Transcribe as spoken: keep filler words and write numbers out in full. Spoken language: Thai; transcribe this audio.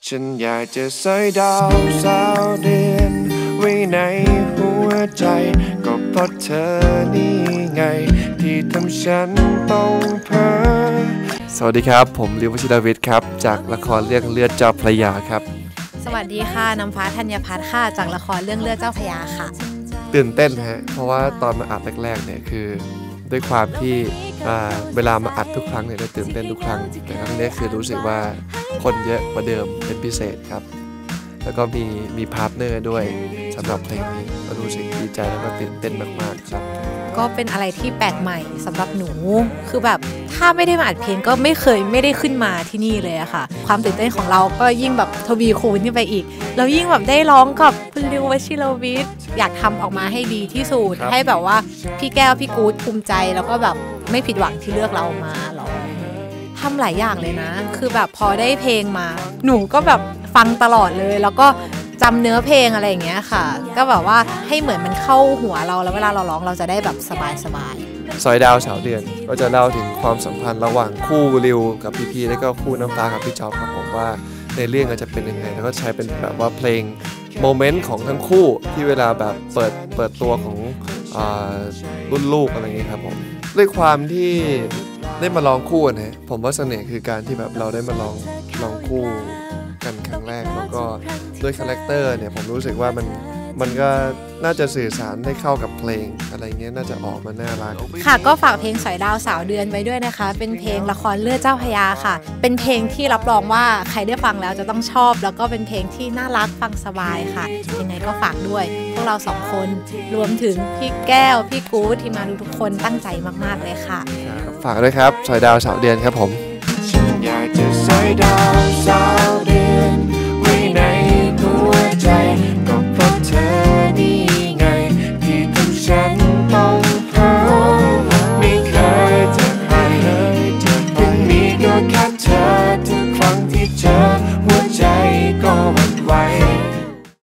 ฉันอยากจะใส่ดาวสาวเดือนไว้ในหัวใจก็เพราะเธอนี่ไงที่ทำฉันต้องเพ้อสวัสดีครับผมลิววชิรวิทย์ครับจากละครเรื่องเลือดเจ้าพระยาครับสวัสดีค่ะน้ำฟ้าธัญพัฒน์ค่ะจากละครเรื่องเลือดเจ้าพระยาค่ะตื่นเต้นฮะเพราะว่าตอนมาอัดแรกๆเนี่ยคือด้วยความที่เวลามาอัดทุกครั้งเนี่ยจะตื่นเต้นทุกครั้งแต่ครั้งนี้คือรู้สึกว่าคนเยอะกว่าเดิมเป็นพิเศษครับแล้วก็มีมีพาร์ทเนอร์ด้วยสำหรับเพลงนี้ก็รู้สึกดีใจแล้วก็ตื่นเต้นมากๆครับก็เป็นอะไรที่แปลกใหม่สำหรับหนูคือแบบถ้าไม่ได้มาอัดเพลงก็ไม่เคยไม่ได้ขึ้นมาที่นี่เลยอะค่ะความตื่นเต้นของเราก็ยิ่งแบบทวีคูณขึ้นไปอีกแล้วยิ่งแบบได้ร้องกับคุณลิววชิรวิทย์อยากทำออกมาให้ดีที่สุดให้แบบว่าพี่แก้วพี่กู๊ดภูมิใจแล้วก็แบบไม่ผิดหวังที่เลือกเรามาหรอกทำหลายอย่างเลยนะคือแบบพอได้เพลงมาหนูก็แบบฟังตลอดเลยแล้วก็จำเนื้อเพลงอะไรอย่างเงี้ยค่ะก็แบบว่าให้เหมือนมันเข้าหัวเราแล้วเวลาเราร้องเราจะได้แบบสบายสบายซอยดาวสาวเดือนก็จะเล่าถึงความสัมพันธ์ระหว่างคู่ริวกับพี่พีแล้วก็คู่น้ำฟ้ากับพี่จ๊อบครับผมว่าในเรื่องจะเป็นยังไงแล้วก็ใช้เป็นแบบว่าเพลงโมเมนต์ของทั้งคู่ที่เวลาแบบเปิดเปิดตัวของรุ่นลูกอะไรอย่างเงี้ยครับผมด้วยความที่ได้มาลองคู่นะผมว่าเสน่ห์คือการที่แบบเราได้มาลองลองคู่กันครั้งแรกแล้วก็ด้วยคาแรคเตอร์เนี่ยผมรู้สึกว่ามันมันก็น่าจะสื่อสารได้เข้ากับเพลงอะไรเงี้ยน่าจะออกมาน่ารักค่ะก็ฝากเพลงสอยดาวสาวเดือนไว้ด้วยนะคะเป็นเพลงละครเลือดเจ้าพระยาค่ะเป็นเพลงที่รับรองว่าใครได้ฟังแล้วจะต้องชอบแล้วก็เป็นเพลงที่น่ารักฟังสบายค่ะยังไงก็ฝากด้วยพวกเราสองคนรวมถึงพี่แก้วพี่กู๊ดที่มาดูทุกคนตั้งใจมากๆเลยค่ะฝากด้วยครับสอยดาวสาวเดือนครับผมฉันอยากจะสอยดาวสาว